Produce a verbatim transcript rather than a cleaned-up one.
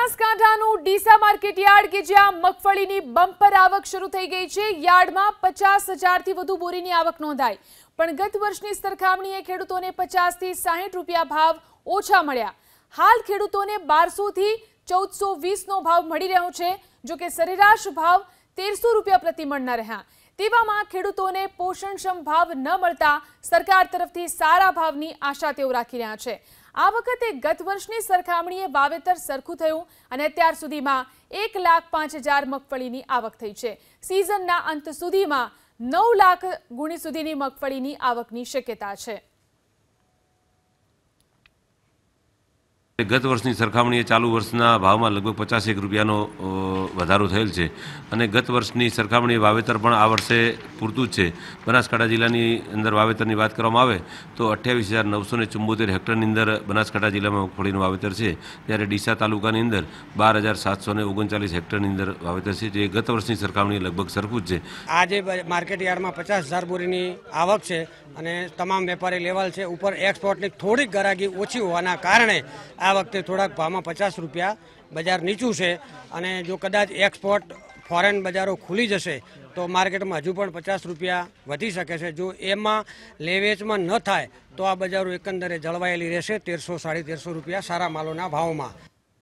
બનાસકાંઠાનું Deesa market yard કે જ્યાં મગફળીની બમ્પર આવક શરૂ થઈ ગઈ છે। યાર્ડમાં પચાસ હજારથી વધુ બોરીની આવક નોંધાઈ, પણ ગત વર્ષની સરખામણીએ ખેડૂતોને પચાસ થી સાહીઠ રૂપિયા ભાવ ઓછા મળ્યા। હાલ ખેડૂતોને બારસો થી ચૌદસો વીસ નો ભાવ મળી રહ્યો છે, જો કે સરેરાશ ભાવ તેરસો રૂપિયા પ્રતિ મણના રહ્યા। તેવામાં ખેડૂતોને પોષણક્ષમ ભાવ ન મળતા સરકાર તરફથી સારા ભાવની આશા તેઓ રાખી રહ્યા છે। આ વખતે ગત વર્ષની સરખામણીએ વાવેતર સરખું થયું અને અત્યાર સુધીમાં એક લાખ પાંચ હજાર મગફળીની આવક થઈ છે। સિઝનના અંત સુધીમાં નવ લાખ ગુણી સુધીની મગફળીની આવકની શક્યતા છે। गत वर्षनी सरखामणीए चालू वर्षना भावमां लगभग पचास एक रुपयानो वधारो थयेल छे अने गत वर्षनी सरखामणीए वावेतर पण आ वर्षे पूरतुं ज छे। बनासकांठा जिल्लानी अंदर वावेतरनी वात करवामां आवे तो अठावीस हज़ार नवसो ने चुम्बोतेर हेक्टरनी अंदर बनासकांठा जिल्लामां मगफळीनुं वावेतर छे, त्यारे डीसा तालुकानी अंदर बार हज़ार सात सौ ने ओगणचालीस हेक्टरनी अंदर वावेतर छे, जे गत वर्षनी सरखामणीए लगभग सरखुं ज छे। आज मार्केट यार्डमां पचास हज़ार बोरीनी आवक छे अने तमाम वेपारी लेवल छे। उपर एक्सपोर्टनी थोड़ी गरागी ओછી होवाना कारणे आ वखते थोड़ाक भावमां पचास रुपया बजार नीचुं छे अने जो कदाच एक्सपोर्ट फॉरेन बजारों खुली जशे तो मार्केट में हजू पण पचास रुपया वधी शके छे। जो एमां लेवेचमां न थाय तो आ बजारो एकंदरे जळवायेली रहेशे तेरसो साढ़ी तेरसो रुपया सारा मालोना भावमां।